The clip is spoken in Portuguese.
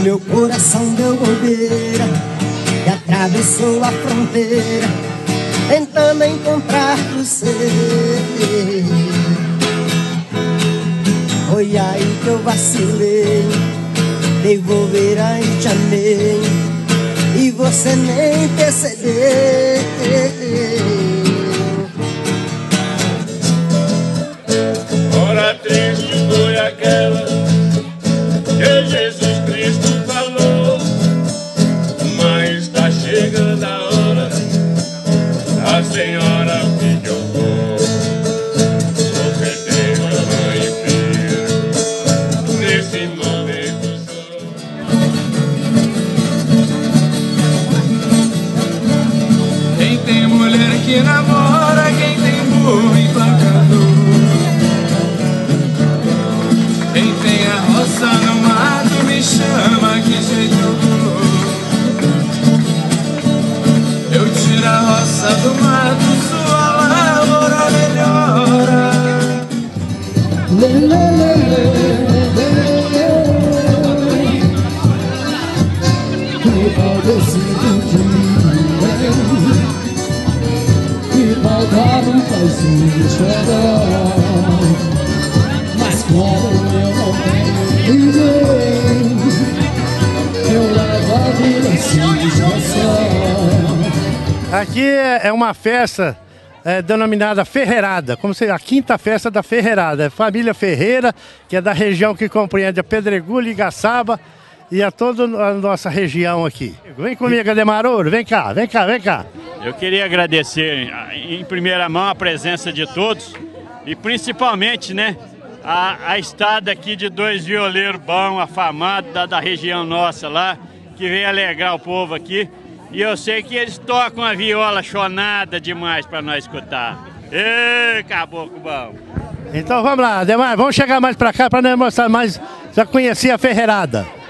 meu coração deu bobeira e atravessou a fronteira, tentando encontrar você. Foi aí que eu vacilei, dei bobeira e te amei, e você nem percebeu. Hora triste foi aquela que Jesus Cristo falou, mas tá chegando a hora, a senhora pediu amor. Vou perder mãe e filho nesse momento só. Quem tem mulher que namora, quem tem burro emplacador, quem tem a roça no mato me chama que jeito eu dou. Eu tiro a roça do mato, sua lavoura melhora. Que tal decido que faltar não faz me chorar, mas como eu não tenho ninguém, eu levo a vida sem discussão. Aqui é uma festa denominada Ferreirada, como se a quinta festa da Ferreirada. É família Ferreira, que é da região que compreende a Pedregulho, Igaçaba e a toda a nossa região aqui. Vem comigo, Ademar Ouro, vem cá, vem cá, vem cá. Eu queria agradecer em primeira mão a presença de todos e principalmente, né, a estada aqui de dois violeiros bons, afamados da região nossa lá, que vem alegrar o povo aqui. E eu sei que eles tocam a viola chonada demais para nós escutar. Ê, caboclo bom! Então vamos lá, Ademar, vamos chegar mais para cá para nós mostrar mais, já conhecer a Ferreirada.